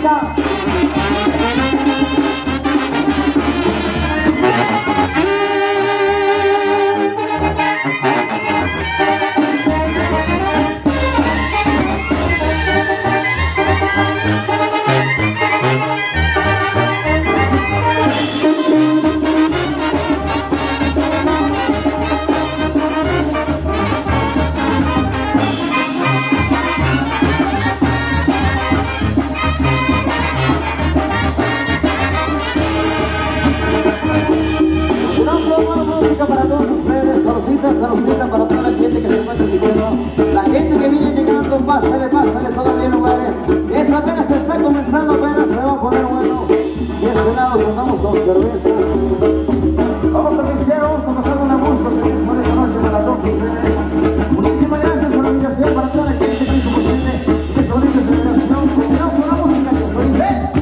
música. Para todos ustedes, saludcita para toda la gente que se encuentra diciendo, la gente que viene llegando, pásale todavía en lugares. Esto apenas se está comenzando, apenas se va a poner bueno. Y este lado contamos con cervezas. Vamos a iniciar, vamos a pasar una gusto, esta noche para todos ustedes. Muchísimas gracias por la invitación para toda la gente que hizo posible esta bonita celebración. Continuamos con la música que se dice.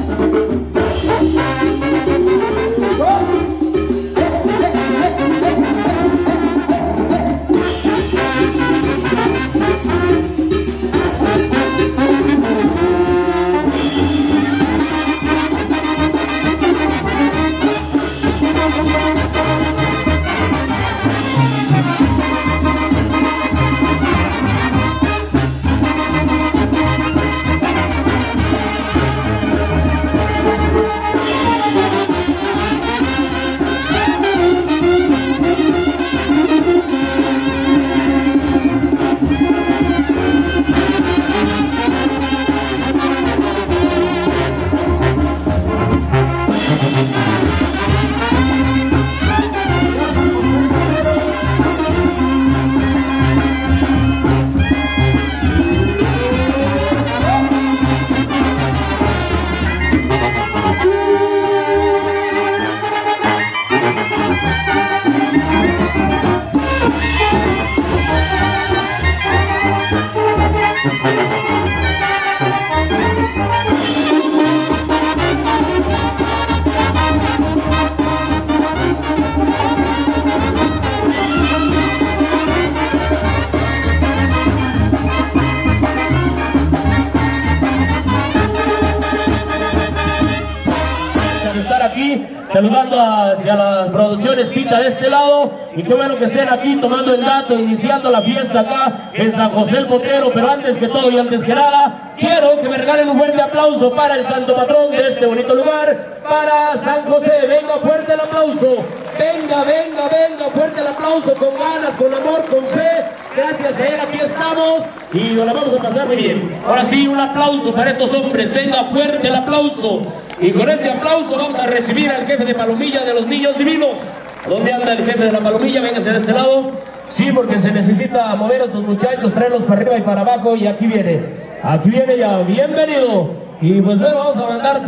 Saludando hacia las producciones Pinta de este lado, y qué bueno que estén aquí tomando el dato, iniciando la fiesta acá en San José el Potrero. Pero antes que todo y antes que nada, quiero que me regalen un fuerte aplauso para el santo patrón de este bonito lugar, para San José. Venga fuerte el aplauso, venga fuerte el aplauso, con ganas, con amor, con fe. Gracias a él aquí estamos y nos la vamos a pasar muy bien. Ahora sí, un aplauso para estos hombres, venga fuerte el aplauso. Y con ese aplauso vamos a recibir al jefe de Palomilla de los Niños Divinos. ¿Dónde anda el jefe de la Palomilla? Véngase de ese lado. Sí, porque se necesita mover a estos muchachos, traerlos para arriba y para abajo. Y aquí viene ya, bienvenido. Y pues bueno, vamos a mandar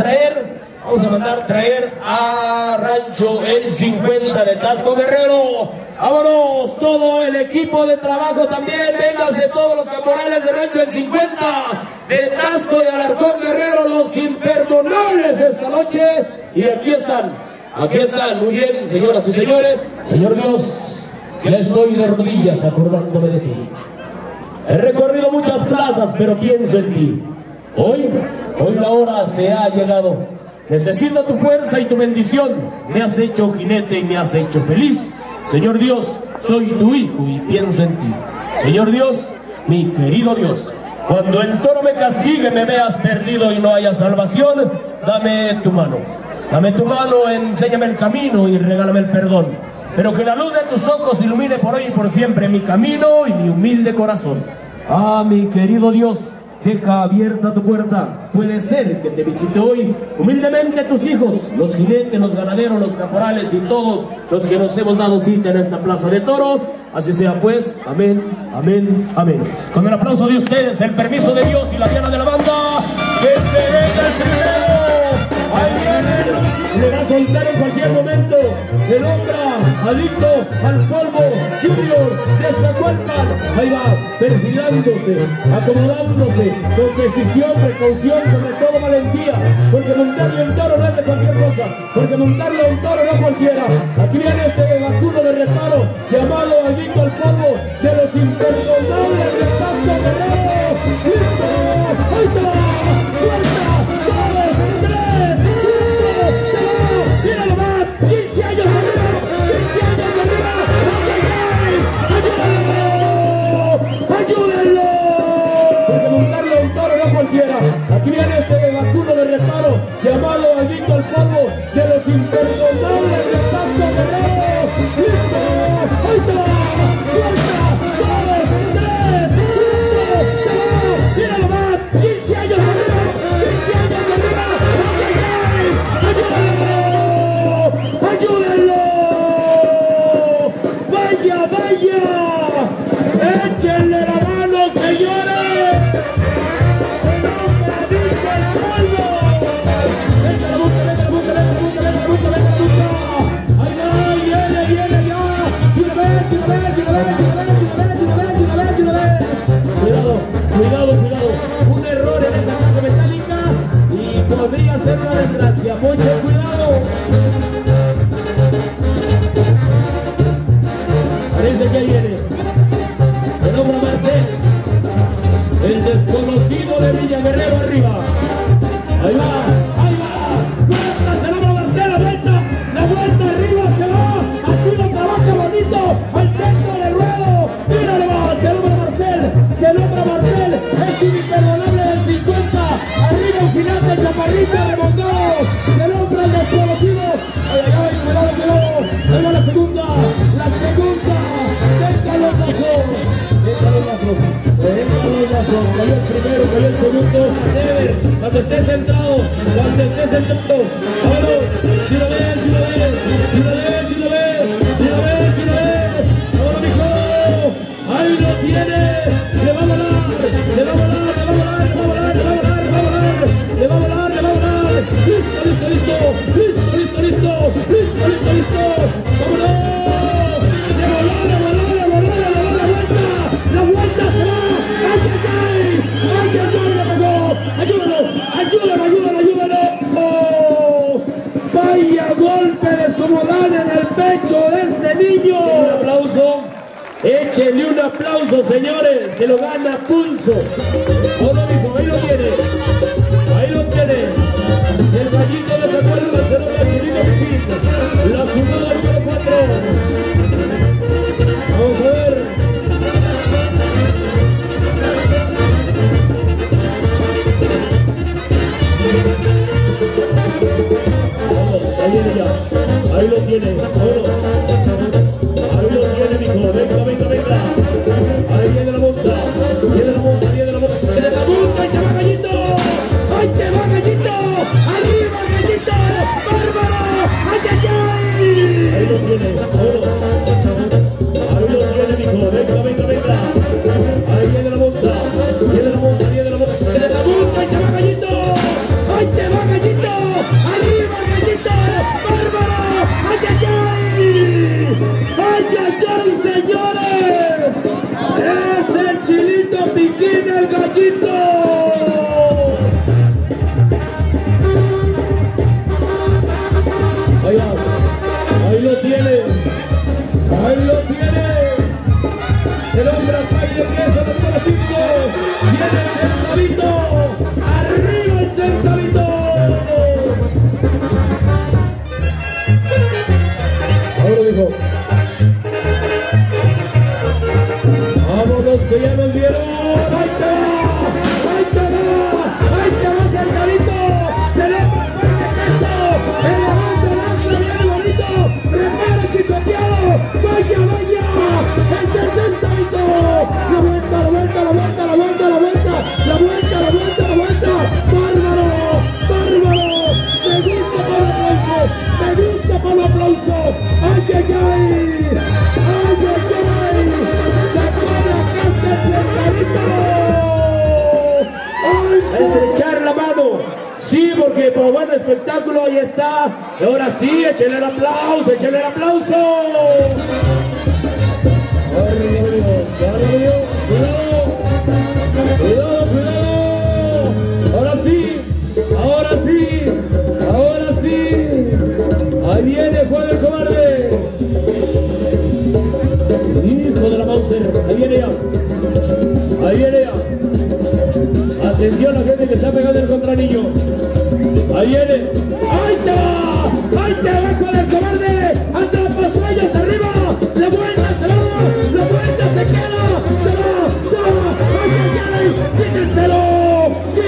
traer a Rancho El 50 de Tasco Guerrero. Vámonos, todo el equipo de trabajo también. Vénganse todos los caporales de Rancho El 50 de Tasco de Alarcón Guerrero, los imperdonables esta noche. Y aquí están, muy bien, señoras y señores. Señor Dios, ya estoy de rodillas acordándome de ti. He recorrido muchas plazas, pero pienso en ti. Hoy la hora se ha llegado. Necesito tu fuerza y tu bendición. Me has hecho jinete y me has hecho feliz. Señor Dios, soy tu hijo y pienso en ti. Señor Dios, mi querido Dios, cuando el toro me castigue, me veas perdido y no haya salvación, dame tu mano, enséñame el camino y regálame el perdón. Pero que la luz de tus ojos ilumine por hoy y por siempre mi camino y mi humilde corazón. Ah, mi querido Dios, deja abierta tu puerta. Puede ser que te visite hoy humildemente tus hijos, los jinetes, los ganaderos, los caporales y todos los que nos hemos dado cita en esta plaza de toros. Así sea pues, amén, amén, amén. Con el aplauso de ustedes, el permiso de Dios y la diana de la banda, que se venga el primero. Ahí viene, le va a soltar en cualquier momento. El hombre adicto al polvo, Junior de Zacualpan. Ahí va, perfilándose, acomodándose, con decisión, precaución, sobre todo valentía, porque montarle un toro no es de cualquier cosa, porque montarle un toro no cualquiera. Aquí viene este vacuno de reparo, llamado adicto al polvo, de los imperdonables de Tasco Guerrero. ¡Listo! ¡Ahí está! ¡Suelta! ¡Sale! no cualquiera. Aquí viene este vacuno de reparo llamado Adicto al Polvo de los imperdonables de Pasco Guerrero. ¡Listo! ¡Ahí te va! ¡Cuenta! ¡2, 3! ¡1! ¡Se va! ¡Mira nomás! ¡15 años arriba! ¡15 años arriba! ¡Ayúdenlo! ¡Ayúdenlo! ¡Vaya, vaya! ¡Échenle la mano, señores! ¡Se nombra Adicto al Polvo! ¡Venga la punta, venga la punta, venga la punta, venga la punta, venga la punta! ¡Ahí va! ¡Viene ya! ¡Y una vez, y una vez, y una vez, y una vez, y una vez, y una vez, y una vez, y una vez! Cuidado, cuidado, cuidado. Un error en esa caja metálica y podría ser una desgracia. Mucho cuidado. Parece que ahí viene el hombre Martel, el desconocido de Villa Guerrero arriba. Ahí va, ahí va. Vuelta, se logra Martel, la vuelta arriba se va. Así lo trabaja bonito al centro del ruedo. Mírale va, se logra Martel, es imperdonable del 50. Arriba el gigante chaparrito remongado. Se logra el desconocido. Ay, ay, ay, cuidado, cuidado. Ahí va la segunda. Venga los brazos. Cayó el primero, cayó el segundo. Cuando esté sentado, vámonos. Si lo ves, si lo ves, si lo ves, si lo ves, si lo ves, si lo ves. Vámonos, mijo. Ahí lo tiene. Le va a volar, le va a volar, le va a volar, le va a volar, le va a volar, le va a volar, le va a volar, le va a volar. Listo, listo, listo, listo, listo, listo, listo, listo, listo. Vámonos. La vuelta se va. ¡Ay, ay, ay! ¡Le pegó! ¡Ayúdalo! ¡Oh! ¡Vaya golpe descomunal en el pecho de este niño! Un aplauso. Échenle un aplauso, señores. Se lo gana a pulso. Todo mismo, ahí lo tiene. Ahí lo tiene. El gallito de San Juan Barcelona, Chilino Piquín. La jugada número 4. Vamos a ver. Vamos, ahí viene ya. Ahí lo tiene. Vámonos. Ahí lo tiene, mijo. Venga, venga, venga. Ahí viene la monta. Viene la monta, viene la monta. Viene la monta. ¡Ahí te va, gallito! ¡Ahí te va, gallito! ¡Arriba, gallito! ¡Bárbaro! ¡Ay, ay, ay! Ahí lo tiene. Vámonos. Ahí lo tiene, mijo. Venga, venga, venga. Ahí viene la monta. Viene la monta, viene la monta. Viene la monta. ¡Ahí te va, gallito! ¡Ahí te va, gallito! ¡Arriba, gallito! ¡Bárbaro! ¡Ay, ay, ay! ¡Ay, ay, ay, señores! ¡Es el Chilito Piquín, el gallito! Ahí va. Ahí lo tiene. Ahí lo tiene. El hombre acá y de pieza del número 5. Viene el centavito. Arriba el centavito. Ahora dijo. Vámonos que ya nos vieron. ¡Ahí te va! ¡Ahí te va! ¡Ahí te va, centavito! ¡Se le va el fuerte peso! ¡Elevando el ángulo bien bonito! ¡Repara chicoteado! ¡Vaya, vaya! ¡Es el centavito! ¡La vuelta, la vuelta, la vuelta, la vuelta, la vuelta! ¡La vuelta, la vuelta, la vuelta! ¡Bárbaro! ¡Bárbaro! ¡Me gusta por el aplauso! ¡Me gusta por el aplauso! ¡Ay, ay, ay! ¡Ay, ay, ay! ¡Se pone acá hasta el centavito! ¡Ay, estrechar la mano! Sí, porque por buen espectáculo ahí está. Ahora sí, échenle el aplauso, échenle el aplauso. Cuidado, cuidado. Ahora sí, ahora sí, ahora sí. Ahí viene Juan el Cobarde. Hijo de la Mauser, ahí viene ya. Ahí viene ya. Atención a la gente que está pegando el contranillo. Ahí viene. ¡Ahí te va! ¡Ahí te va, Juan el Cobarde! ¡Anda pasallas arriba! ¡La vuelta se va! ¡La vuelta se queda! ¡Se va! ¡Se va! ¡Ay, ay, ay! ¡Quítenselo!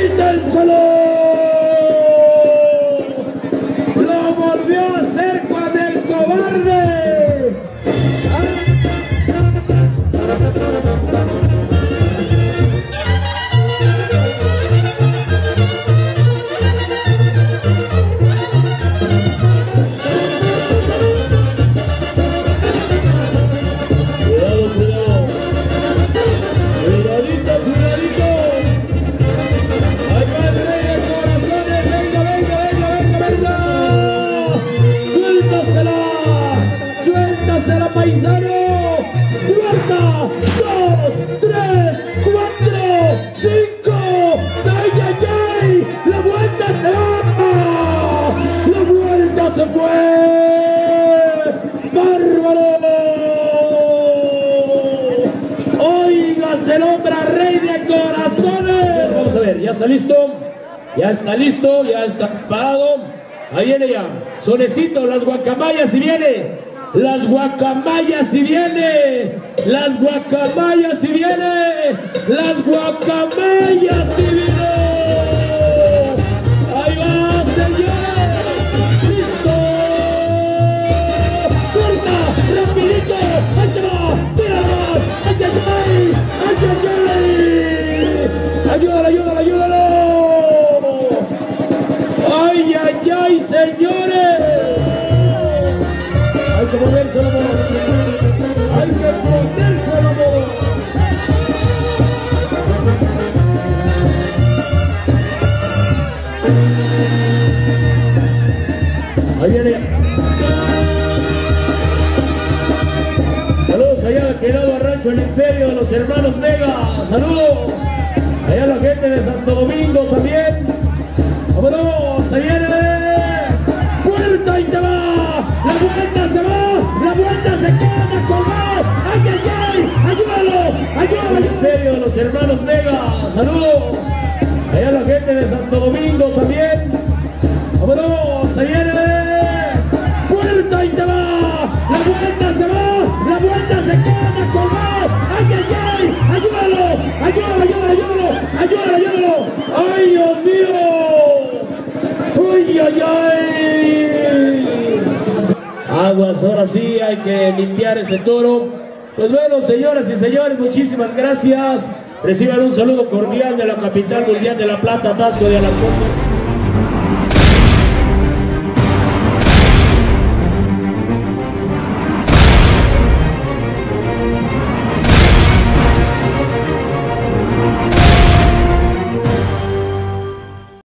está listo. Ya está listo, ya está parado. Ahí viene ya. Sonecito, las guacamayas y viene. Las guacamayas y viene. Las guacamayas y viene. Las guacamayas y viene. Ahí va, señores. Listo. Corta, rapidito. Ahí te va. Tíralas. Ay, ay, ay. Ay, ay, ay. Ayúdalo, ayúdalo, ayúdalo. Ay, ay, ay, señores. Hay que moverse la moda. Hay que ponerse la moda. Ahí viene. Saludos allá al quedado a Rancho El Imperio de los hermanos Vega. Saludos. Allá la gente de Santo Domingo también. ¡Vámonos! ¡Se viene! ¡Vuelta y te va! ¡La vuelta se va! ¡La vuelta se queda colgado! ¡Ay, ay, ay! ¡Ayúdalo! ¡Ayúdalo! El Imperio de los hermanos Vega. ¡Saludos! Allá la gente de Santo Domingo también. ¡Vámonos! ¡Se viene! ¡Vuelta y te va! ¡La vuelta se va! ¡La vuelta se queda colgado! ¡Ay, ay, ay! ¡Ayúdalo! ¡Ayúdalo, ayúdalo, ayúdalo! ¡Ayúdalo, ayúdalo! ¡Ay, Dios mío! ¡Ay, ay, ay! Aguas, ahora sí hay que limpiar ese toro. Pues bueno, señoras y señores, muchísimas gracias. Reciban un saludo cordial de la capital mundial de La Plata, Taxco de Alarcón.